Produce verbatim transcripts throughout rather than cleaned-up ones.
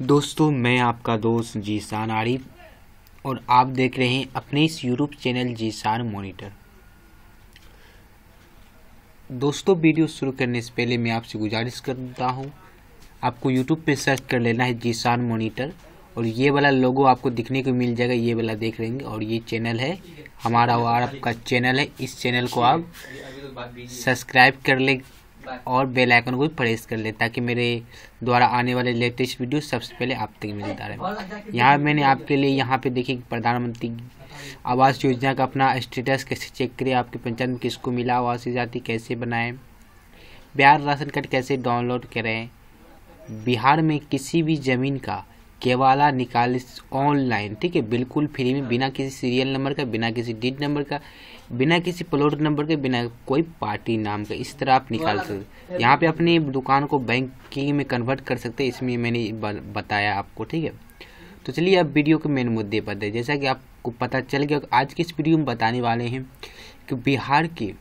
दोस्तों, मैं आपका दोस्त जीशान आरिफ और आप देख रहे हैं अपने इस यूट्यूब चैनल जीशान मॉनिटर। दोस्तों, वीडियो शुरू करने से पहले मैं आपसे गुजारिश करता हूं, आपको यूट्यूब पे सर्च कर लेना है जीशान मॉनिटर और ये वाला लोगो आपको दिखने को मिल जाएगा। ये वाला देख लेंगे और ये चैनल है हमारा और आपका चैनल है। इस चैनल को आप सब्सक्राइब कर ले और बेल आइकन को भी प्रेस कर ले ताकि मेरे द्वारा आने वाले लेटेस्ट वीडियो सबसे पहले आप तक मिलता रहे। यहाँ मैंने आपके लिए यहाँ पे देखिए प्रधानमंत्री आवास योजना का अपना स्टेटस कैसे चेक करें, आपके पंचायत में किसको मिला, आवास जाति कैसे बनाएं, बिहार राशन कार्ड कैसे डाउनलोड करें, बिहार में किसी भी ज़मीन का केवाला निकाल ऑनलाइन, ठीक है, बिल्कुल फ्री में, बिना किसी सीरियल नंबर का, बिना किसी डीड नंबर का, बिना किसी प्लॉट नंबर के, बिना कोई पार्टी नाम का, इस तरह आप निकाल सकते। यहाँ पे अपनी दुकान को बैंकिंग में कन्वर्ट कर सकते हैं, इसमें मैंने बताया आपको, ठीक है। तो चलिए अब वीडियो के मेन मुद्दे पर है। जैसा कि आपको पता चल गया, आज की इस वीडियो में बताने वाले हैं कि बिहार के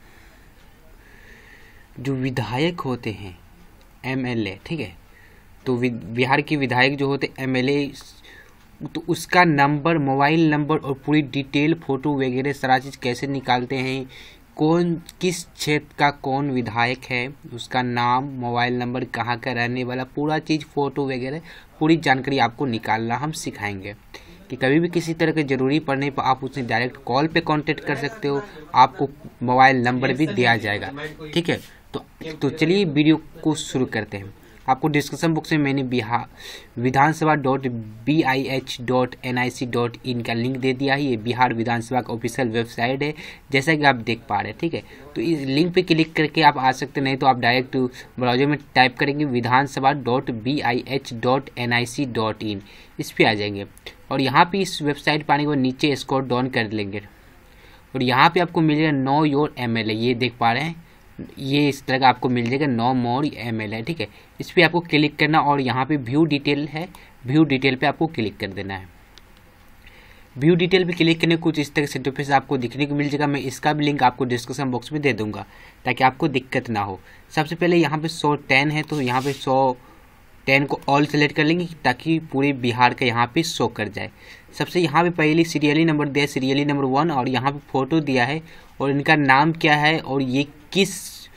जो विधायक होते हैं एम एल ए, ठीक है, तो बिहार के विधायक जो होते एम एल ए, तो उसका नंबर, मोबाइल नंबर और पूरी डिटेल, फोटो वगैरह सारा चीज़ कैसे निकालते हैं, कौन किस क्षेत्र का कौन विधायक है, उसका नाम, मोबाइल नंबर, कहाँ का रहने वाला, पूरा चीज़, फोटो वगैरह पूरी जानकारी आपको निकालना हम सिखाएंगे कि कभी भी किसी तरह के ज़रूरी पड़ने पर आप उससे डायरेक्ट कॉल पे कांटेक्ट कर सकते हो, आपको मोबाइल नंबर भी दिया जाएगा, ठीक है। तो तो चलिए वीडियो को शुरू करते हैं। आपको डिस्क्रिप्शन बॉक्स में मैंने Bihar Vidhansabha dot B I H dot N I C dot in का लिंक दे दिया है। ये बिहार विधानसभा का ऑफिशियल वेबसाइट है, जैसा कि आप देख पा रहे हैं, ठीक है। तो इस लिंक पे क्लिक करके आप आ सकते, नहीं तो आप डायरेक्ट ब्राउजर में टाइप करेंगे Vidhansabha dot B I H dot N I C dot in, इस पर आ जाएंगे और यहाँ पे इस वेबसाइट पर आने के बाद नीचे स्क्रॉल डाउन कर लेंगे और यहाँ पे आपको मिलेगा know your M L A. ये देख पा रहे हैं, ये इस तरह का आपको मिल जाएगा, नो मोर एम एल है, ठीक है। इस पर आपको क्लिक करना और यहाँ पे व्यू डिटेल है, व्यू डिटेल पे आपको क्लिक कर देना है। व्यू डिटेल पे क्लिक करने कुछ इस तरह से इंटरफेस आपको दिखने को मिल जाएगा। मैं इसका भी लिंक आपको डिस्क्रिप्शन बॉक्स में दे दूंगा ताकि आपको दिक्कत ना हो। सबसे पहले यहाँ पे सौ टेन है, तो यहाँ पे सौ टेन को ऑल सेलेक्ट कर लेंगे ताकि पूरे बिहार का यहाँ पे शो कर जाए। सबसे यहाँ पे पहले सीरियली नंबर दिया है, सीरियली नंबर वन, और यहाँ पे फोटो दिया है और इनका नाम क्या है और ये किस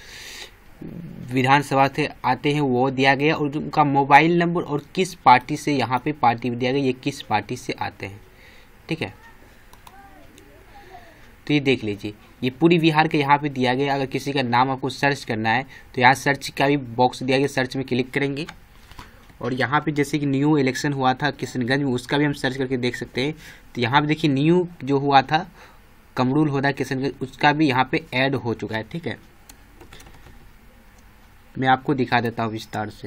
विधानसभा से आते हैं वो दिया गया और उनका मोबाइल नंबर और किस पार्टी से यहाँ पे पार्टी दिया गया, ये किस पार्टी से आते हैं, ठीक है। तो ये देख लीजिए, ये पूरी बिहार के यहाँ पे दिया गया। अगर किसी का नाम आपको सर्च करना है तो यहाँ सर्च का भी बॉक्स दिया गया, सर्च में क्लिक करेंगे और यहाँ पे जैसे कि न्यू इलेक्शन हुआ था किशनगंज में, उसका भी हम सर्च करके देख सकते हैं। तो यहाँ पे देखिए न्यू जो हुआ था कमरूल होदा किशनगंज, उसका भी यहाँ पे ऐड हो चुका है, ठीक है। मैं आपको दिखा देता हूँ विस्तार से।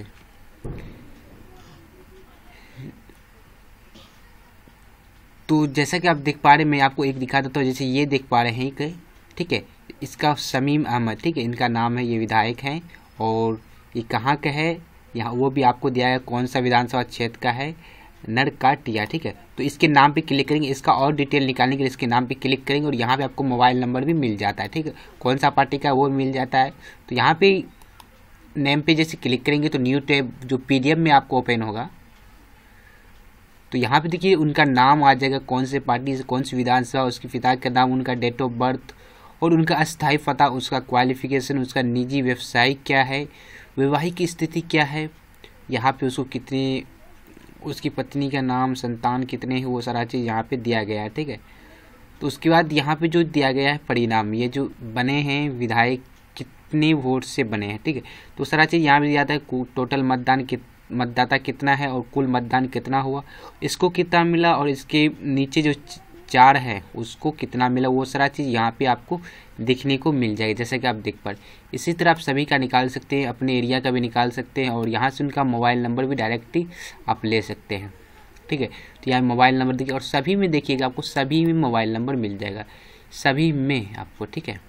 तो जैसा कि आप देख पा रहे हैं, मैं आपको एक दिखा देता हूँ। जैसे ये देख पा रहे हैं कि, ठीक है, इसका शमीम अहमद, ठीक है, इनका नाम है, ये विधायक हैं और ये कहाँ का है, यहाँ वो भी आपको दिया है, कौन सा विधानसभा क्षेत्र का है, नरकाटिया, ठीक है। तो इसके नाम पे क्लिक करेंगे, इसका और डिटेल निकालने के लिए इसके नाम पे क्लिक करेंगे और यहाँ पे आपको मोबाइल नंबर भी मिल जाता है, ठीक है, कौन सा पार्टी का वो मिल जाता है। तो यहाँ पे नेम पे जैसे क्लिक करेंगे तो न्यू टैब जो पीडीएफ में आपको ओपन होगा, तो यहाँ पे देखिए उनका नाम आ जाएगा, कौन से पार्टी से, कौन सी विधानसभा, उसके पिता का नाम, उनका डेट ऑफ बर्थ और उनका अस्थायी पता, उसका क्वालिफिकेशन, उसका निजी व्यवसाय क्या है, वैवाहिक स्थिति क्या है, यहाँ पे उसको कितनी, उसकी पत्नी का नाम, संतान कितने हैं, वो सारा चीज़ यहाँ पे दिया गया है, ठीक है। तो उसके बाद यहाँ पे जो दिया गया है परिणाम, ये जो बने हैं विधायक कितने वोट से बने हैं, ठीक है, तो सारा चीज़ यहाँ पे दिया जाता है। टोटल मतदान कित मतदाता कितना है और कुल मतदान कितना हुआ, इसको कितना मिला और इसके नीचे जो चार है उसको कितना मिला, वो सारा चीज़ यहाँ पे आपको देखने को मिल जाएगा, जैसा कि आप देख पा रहे। इसी तरह आप सभी का निकाल सकते हैं, अपने एरिया का भी निकाल सकते हैं और यहाँ से उनका मोबाइल नंबर भी डायरेक्टली आप ले सकते हैं, ठीक है। तो यहाँ मोबाइल नंबर देखिए और सभी में देखिएगा आपको सभी में मोबाइल नंबर मिल जाएगा, सभी में आपको, ठीक है।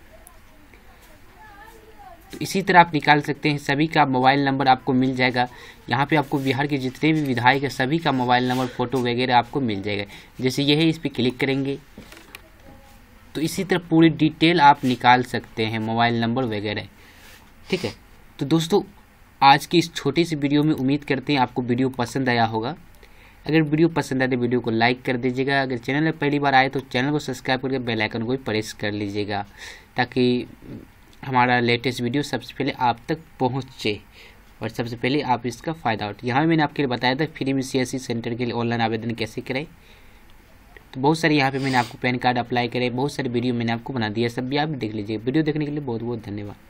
तो इसी तरह आप निकाल सकते हैं, सभी का मोबाइल नंबर आपको मिल जाएगा। यहाँ पे आपको बिहार के जितने भी विधायक है सभी का मोबाइल नंबर, फोटो वगैरह आपको मिल जाएगा। जैसे ये है, इस पर क्लिक करेंगे तो इसी तरह पूरी डिटेल आप निकाल सकते हैं, मोबाइल नंबर वगैरह, ठीक है। तो दोस्तों आज की इस छोटी सी वीडियो में उम्मीद करते हैं आपको वीडियो पसंद आया होगा। अगर वीडियो पसंद आए तो वीडियो को लाइक कर दीजिएगा। अगर चैनल में पहली बार आए तो चैनल को सब्सक्राइब करके बेल आइकन को भी प्रेस कर लीजिएगा, ताकि हमारा लेटेस्ट वीडियो सबसे पहले आप तक पहुँचे और सबसे पहले आप इसका फ़ायदा उठाए। यहाँ मैंने आपके लिए बताया था फ्री में सी एस सी सेंटर के लिए ऑनलाइन आवेदन कैसे करें। तो बहुत सारे यहाँ पे मैंने आपको पैन कार्ड अप्लाई करे, बहुत सारे वीडियो मैंने आपको बना दिया, सब भी आप देख लीजिए। वीडियो देखने के लिए बहुत बहुत धन्यवाद।